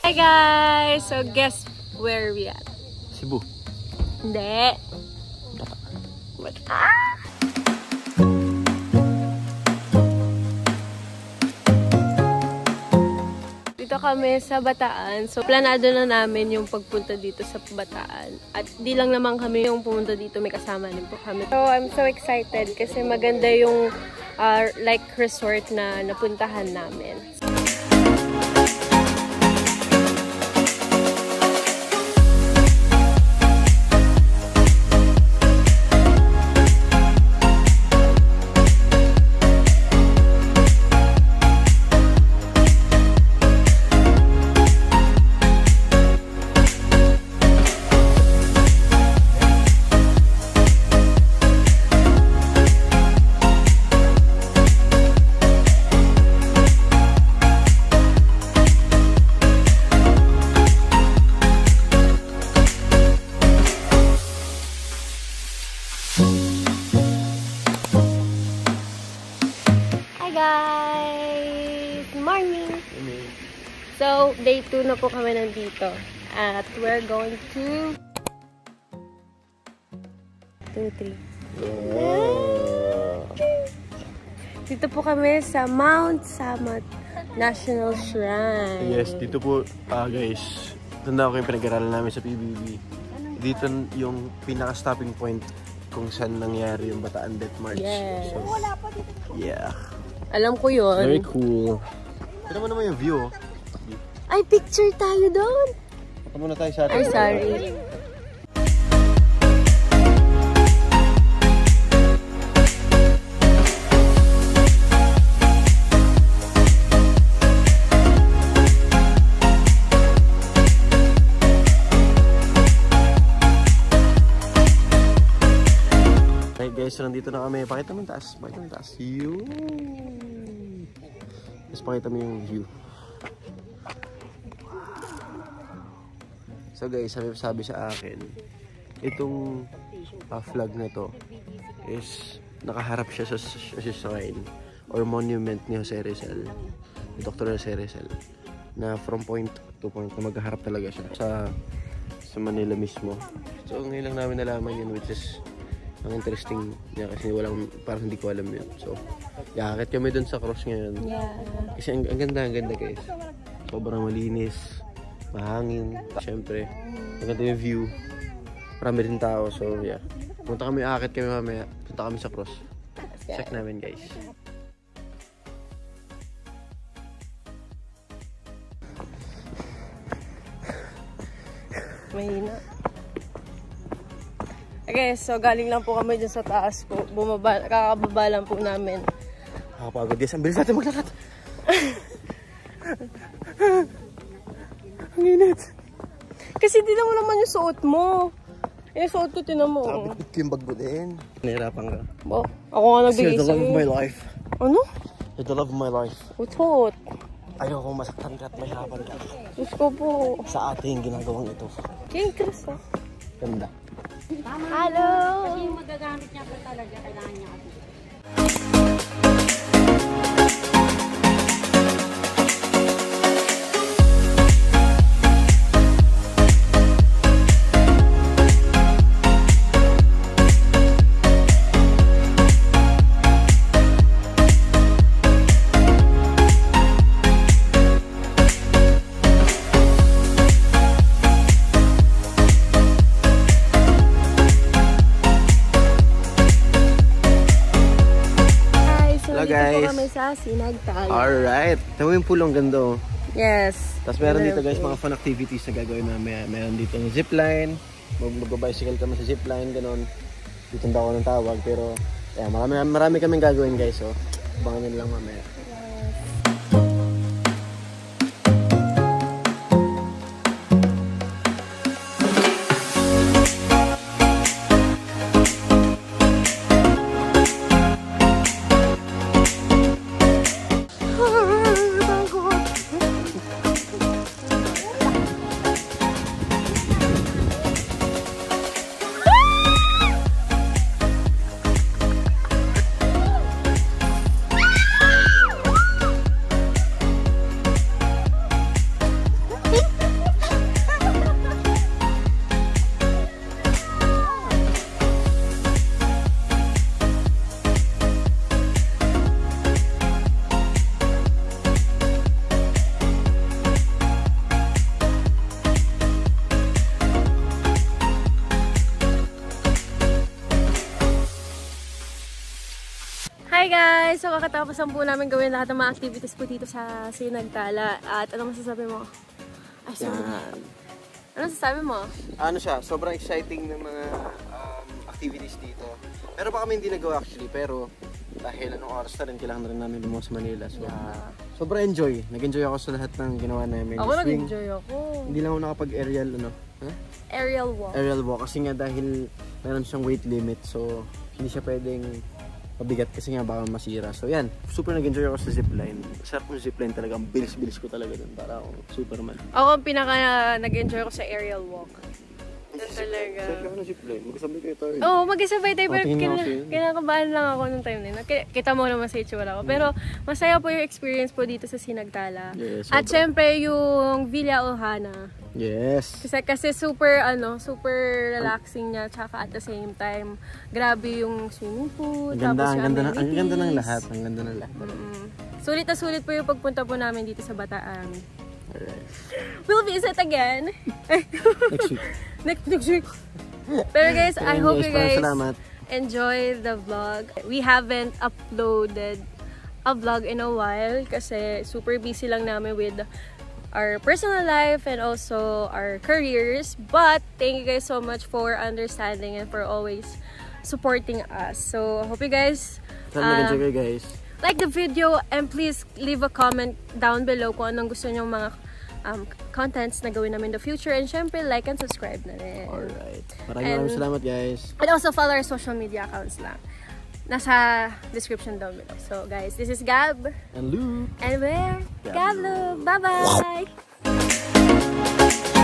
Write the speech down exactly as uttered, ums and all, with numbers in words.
Hi guys! So guess where we at? Cebu. Hindi. What? Ah! Dito kami sa Bataan. So planado na namin yung pagpunta dito sa Bataan. At di lang naman kami yung pumunta dito, may kasama din po kami. So I'm so excited kasi maganda yung uh, like resort na napuntahan namin. Guys! Morning! So, day two na po kami nandito. At we're going to... two, three. Yeah. Dito po kami sa Mount Samat National Shrine. Yes, dito po, uh, guys. Tanda ko yung pinag-aralan namin sa P B B. Dito yung pinaka-stopping point kung saan nangyari yung Bataan Death March. Yes. So, yeah. Alam ko yun. Very cool. Tignan mo naman yung view. Ay, picture tayo doon! Punta muna tayo sa atin. Ay, sorry. Right guys, so nandito na kami. Pakita mo yung taas. Pakita mo yung taas. Yun. Tapos pakita mo yung view. So guys, sabi, sabi sa akin, itong uh, flag na to is nakaharap siya sa, sa, sa shrine or monument ni Jose Rizal, ni Doctor Jose Rizal, na from point to point na maghaharap talaga siya sa, sa Manila mismo. So ngayon lang namin nalaman yun, which is ang interesting niya kasi walang, parang hindi ko alam yun. So, yakakit kami dun sa cross ngayon. Yeah. Kasi ang, ang ganda, ang ganda guys. Sobrang malinis, mahangin. Siyempre, ang ganda yung view. Marami rin tao. So, yeah. Punta kami, akit kami mamaya. Punta kami sa cross. Check namin guys. Mahina. Okay, so galing lang po kami dyan sa taas po. Bumaba, kakababa lang po namin. Nakapagod guys. Ang bilis natin maglakad. Ang init. Kasi di mo naman yung suot mo. Yung suot ko, tinan mo. Sabit ko yung bag mo din. Nahirapan ka. Bo, ako nga nagbigay You're the love sa'yo. of my life. Ano? You're the love of my life. Utot. Ayaw kong masaktan ka at mahirapan ka. Gusto ko po. Sa ating ginagawang ito. King Chris, oh. Ganda. Hello! Kasi yung magagamit niya po talaga, kailangan niya kasi. Dito po kami sa Sinagtala. Alright. Tama yung pulong ganda oh. Yes. Tapos meron dito guys mga fun activities na gagawin namin. Meron dito ng zipline. Mag-bicycle kami sa zipline. Ganon. Dito na ako ng tawag. Pero yeah, marami, marami kaming gagawin guys. So, abangan nyo lang mamaya. Hi guys! So kakatapos lang po namin gawin lahat ng mga activities po dito sa Sinagtala. At ano masasabi mo? Ay, sorry. Ano masasabi mo? Ano siya, sobrang exciting ng mga um, activities dito. Pero pa kami hindi nagawa actually, pero dahil anong oras na rin, kailangan na rin namin lumuwas sa Manila. So, Yeah. sobrang enjoy. Nag-enjoy ako sa lahat ng ginawa namin. Ako Swing. nag-enjoy ako. Hindi lang ako nakapag-aerial, ano? Huh? Aerial walk. Aerial walk. Kasi nga dahil meron siyang weight limit. So, hindi siya pwedeng mabigat kasi nga baka masira. So, yan. Super nag-enjoy ako sa zipline. Sarap yung zipline talaga. Ang bilis-bilis ko talaga dun. Para akong Superman. Ako ang pinaka nag-enjoy ako sa aerial walk. Doon talaga. Sarap ako ng zipline. Magkasabay kayo tayo. Oo, oh, mag-isabay tayo. Oh, Pero tingin kina ako sa'yo. kinakabahan lang ako nung time na yun. Ki- Kita mo naman sa itsura ko. Pero masaya po yung experience po dito sa Sinagtala. Yes, At sobra. syempre yung Villa Ohana. Yes. Kasi, kasi super ano, super relaxing niya. Tsaka at the same time, grabe yung swimming pool. Ang ganda, tapos ang yung ganda, ng, ang ganda ng amenities. lahat. Ang ganda ng lahat. Mm-mm. Sulit na sulit po yung pagpunta po namin dito sa Bataan. Alright. We'll visit again. Next week. next, next week. Pero guys, I Ayun, hope guys, you maraming guys salamat. enjoy the vlog. We haven't uploaded a vlog in a while kasi super busy lang namin with our personal life and also our careers. But thank you guys so much for understanding and for always supporting us. So hope you guys Sana nag-enjoy uh, kayo guys. like the video and please leave a comment down below kung anong gusto nyong mga um, contents na gawin namin in the future. And syempre, like and subscribe na rin. Alright. Maraming And- maraming salamat guys. And also follow our social media accounts lang. Nasa description down below. So guys, this is Gab. And Luke. And we're Gab Gab Lube. Bye-bye!